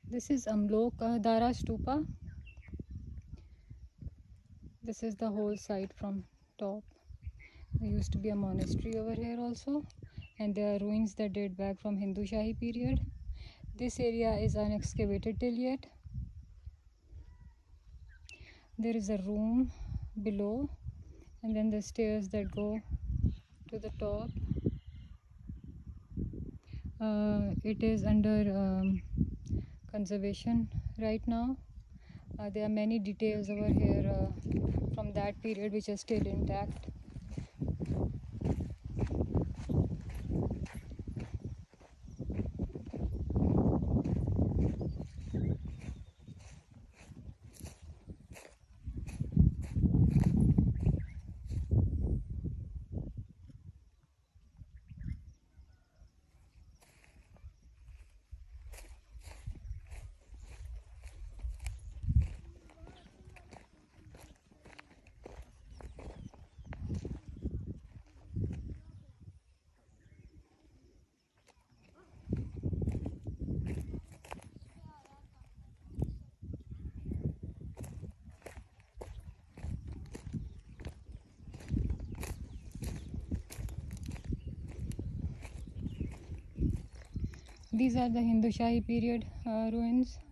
This is Amlok-Dara Stupa. This is the whole site from top. There used to be a monastery over here also, and there are ruins that date back from Hindu Shahi period. This area is unexcavated till yet. There is a room below, and then the stairs that go to the top. It is under conservation right now. There are many details over here from that period which are still intact. These are the Hindu Shahi period ruins.